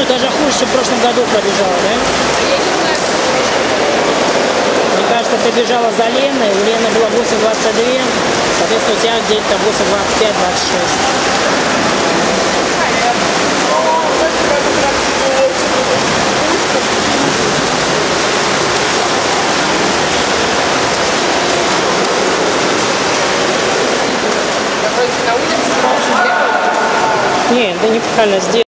Ну, даже хуже, чем в прошлом году пробежала, да? Мне кажется, ты бежала за Леной, у Лены было 8:22, соответственно, у тебя где-то 8:25-26. На улице просто ехала? Не, да неправильно сделала.